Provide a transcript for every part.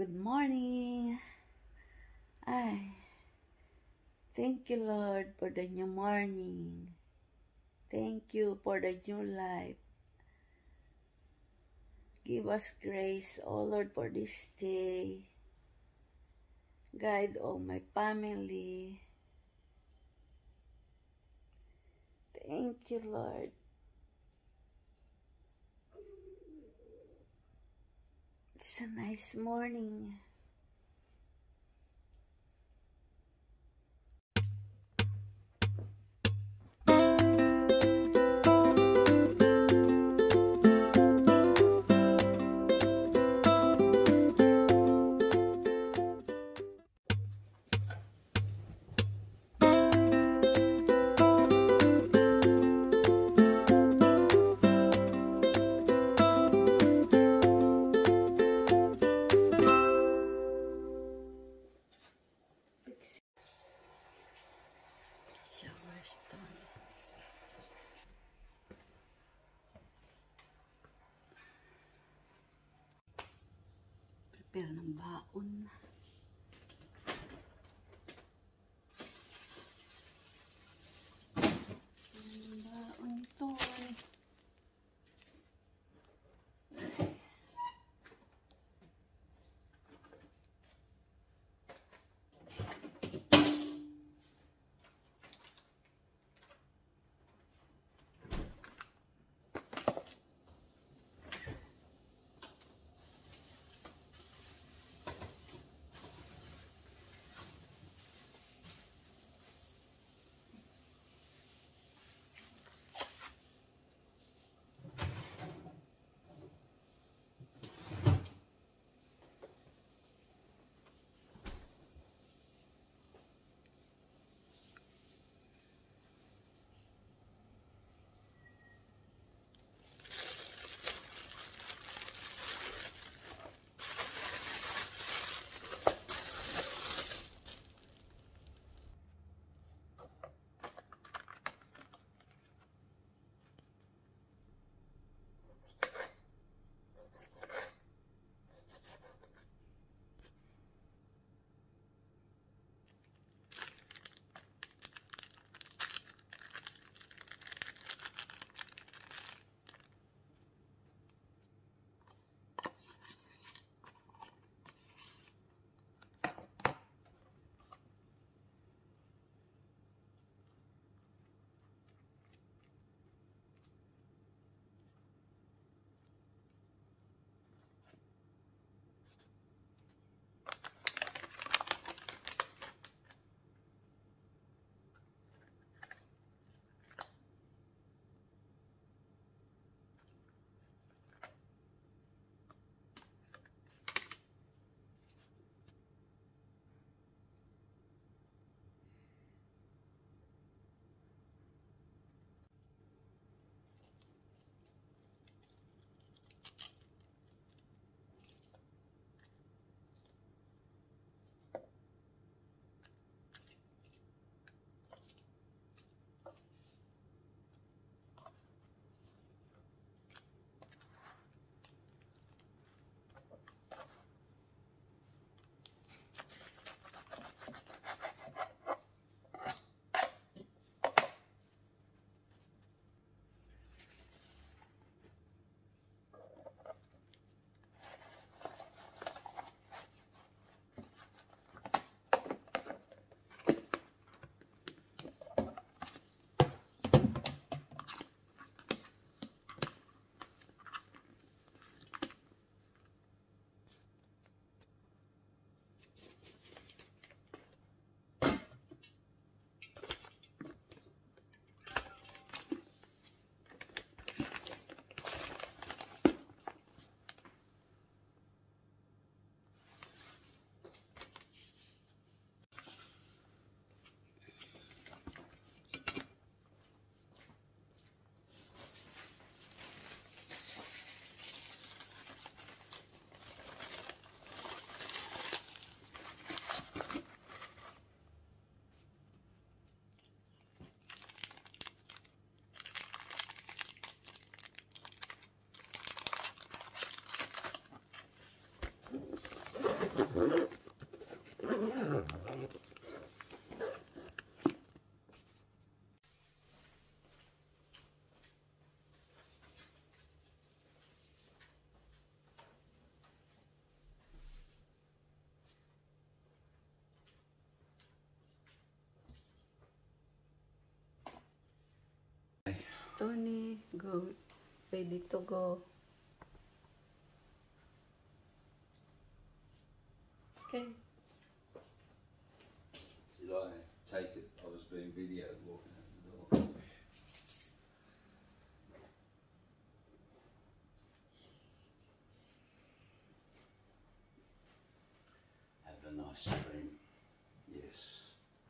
Good morning. Ay, thank you, Lord, for the new morning. Thank you for the new life. Give us grace, oh Lord, for this day. Guide all my family. Thank you, Lord. It's a nice morning. Prepare ng baon. Baon to. Tony, go. Ready to go. Okay. Did I take it? I was being videoed walking out the door. Have a nice dream. Yes.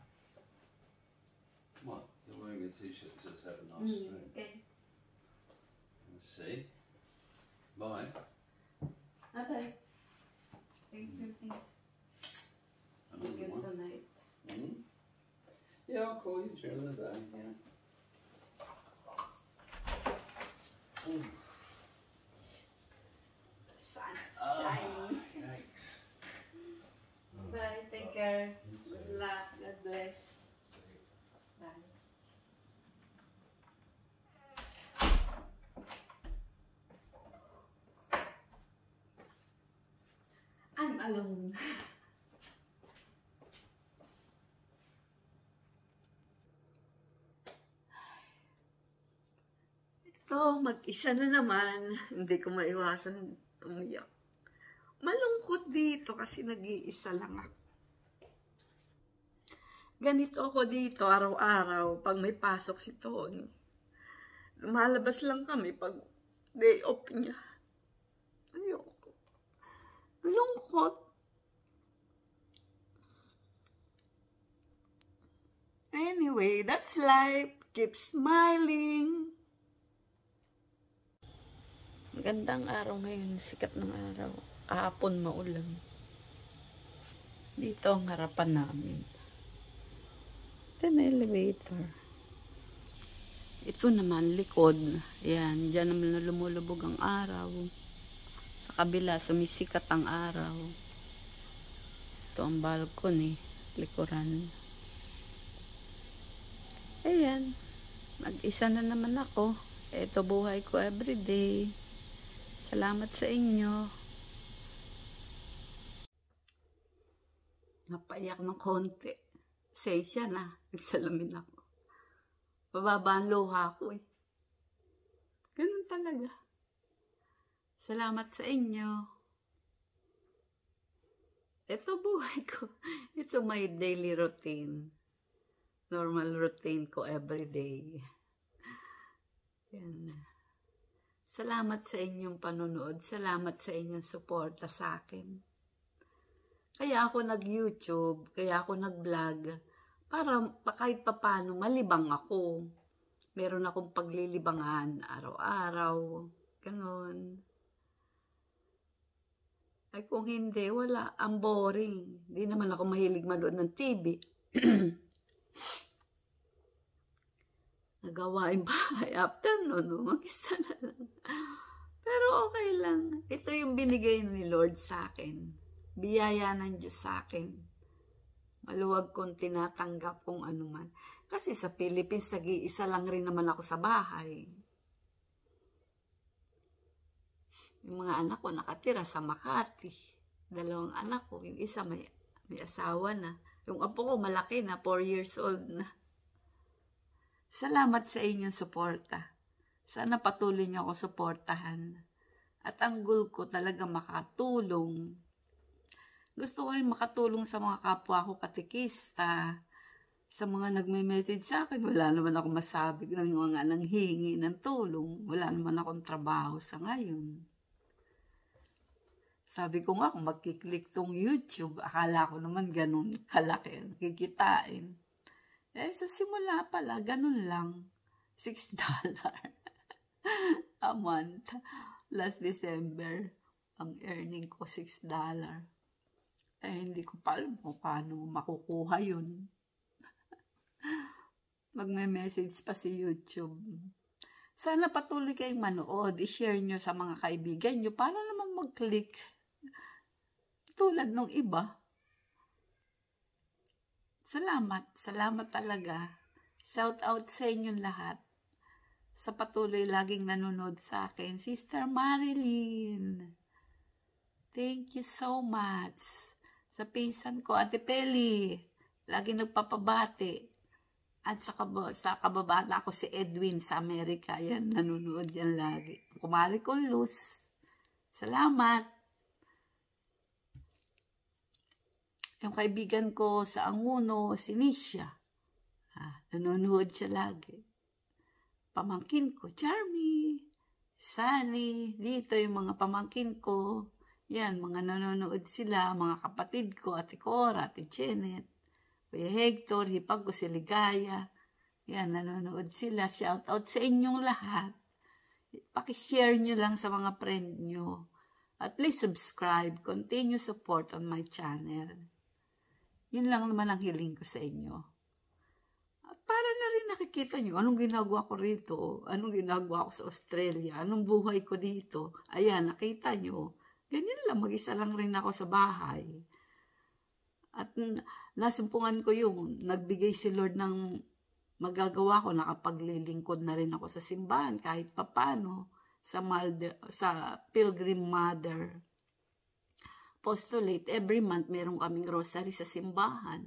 What? You're wearing a t-shirt that says have a nice dream. Okay. Let's see. Bye. Bye-bye. Thank you, thanks. Another Good one. night. Yeah, I'll call you during the day. Yeah. Sun's shining. Yikes. Bye, take care. Good luck. God bless. Bye. I'm alone. Ito, mag-isa na naman. Hindi ko maiwasan umiyak. Malungkot dito kasi nag-iisa lang ako. Ganito ako dito araw-araw pag may pasok si Tony. Lumalabas lang kami pag day off niya. Ayoko. Lungkot. Anyway, that's life. Keep smiling. Magandang araw ngayon. Sikat ng araw. Kahapon maulan. Dito ang harapan namin. Ito na elevator. Ito naman, likod. Ayan, dyan naman lumulubog ang araw. Sa kabila, sumisikat ang araw. Ito ang balcony. Likuran. Ayan. Mag-isa na naman ako. Ito buhay ko everyday. Salamat sa inyo. Napaiyak ng konti. Sensya na. Nagsalamin ako. Bababa ang luha ko eh. Ganun talaga. Salamat sa inyo. Ito buhay ko. Ito my daily routine. Normal routine ko everyday. Yan. Salamat sa inyong panonood. Salamat sa inyong suporta sa akin. Kaya ako nag-YouTube, kaya ako nag-vlog, para kahit papano malibang ako. Meron akong paglilibangan araw-araw. Ganon. Ay kung hindi, wala. Ang boring. Hindi naman ako mahilig manood ng TV. Nagawain bahay after no, mag-isa na lang. Pero okay lang. Ito yung binigay ni Lord sa akin. Biyaya ng Diyos sa akin. Maluwag kong tinatanggap kung ano man. Kasi sa Philippines, nag-iisa lang rin naman ako sa bahay. Yung mga anak ko nakatira sa Makati. 2 anak ko. Yung isa may asawa na. Yung apo ko malaki na, 4 years old na. Salamat sa inyong suporta. Sana patuloy niyo ako suportahan. At ang goal ko talaga makatulong. Gusto ko rin makatulong sa mga kapwa ko katikista. Sa mga nagme-message sa akin, wala naman ako masabi ng mga nanghihingi ng tulong. Wala naman akong trabaho sa ngayon. Sabi ko nga, kung magkiklik tong YouTube, akala ko naman ganun kalaki, kikitain. Sa simula pala, ganun lang. $6 a month. Last December, ang earning ko $6. Hindi ko pa alam kung paano makukuha yun. Magme-message pa si YouTube. Sana patuloy kayong manood. I-share nyo sa mga kaibigan nyo para naman mag-click. Tulad nung iba. Salamat talaga. Shout out sa inyong lahat. Sa patuloy laging nanonood sa akin. Sister Marilyn. Thank you so much. Sa pinsan ko, Ate Peli. Laging nagpapabati. At sa kababaan ako si Edwin sa Amerika. Yan, nanonood yan lagi. Kumari kong Luz. Salamat. Yung kaibigan ko sa Anguno, si Nisha. Nanonood siya lagi. Pamangkin ko, Charmy, Sunny, dito yung mga pamangkin ko. Yan, mga nanonood sila, mga kapatid ko, Ate Cora, Ate Janet, Kuya Hector, hipag ko si Ligaya. Yan, nanonood sila. Shout out sa inyong lahat. Pakishare nyo lang sa mga friend nyo. At please subscribe. Continue support on my channel. Yun lang naman ang hiling ko sa inyo. At para na rin nakikita nyo, anong ginagawa ko rito? Anong ginagawa ko sa Australia? Anong buhay ko dito? Ayan, nakita nyo. Ganyan lang, mag-isa lang rin ako sa bahay. At nasumpungan ko yung nagbigay si Lord ng magagawa ko, nakapaglilingkod na rin ako sa simbahan kahit papano sa Pilgrim Mother Apostolate. Every month meron kaming rosary sa simbahan.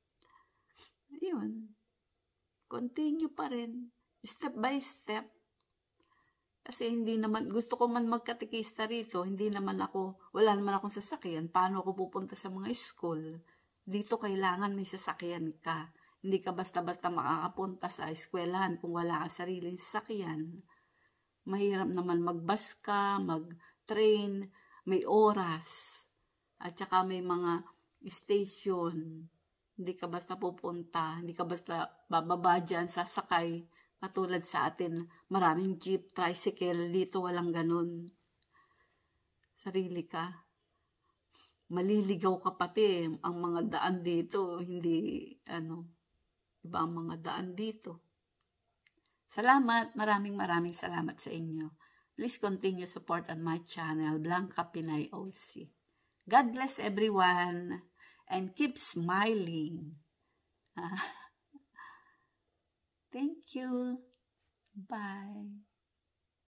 Ayun. Continue pa rin. Step by step. Kasi hindi naman, gusto ko man magkatikista rito, wala naman akong sasakyan. Paano ako pupunta sa mga school? Dito kailangan may sasakyan ka. Hindi ka basta-basta makakapunta sa eskwelahan kung wala kang sariling sasakyan. Mahirap naman mag-bus ka, mag-train, may oras. At saka may mga station. Hindi ka basta pupunta, hindi ka basta bababa dyan, sasakay. Katulad sa atin, maraming jeep, tricycle, dito walang ganun. Sarili ka. Maliligaw ka pati, ang mga daan dito, hindi, iba ang mga daan dito. Salamat, maraming salamat sa inyo. Please continue support on my channel, Blanca Pinay OC. God bless everyone, and keep smiling. Thank you. Bye.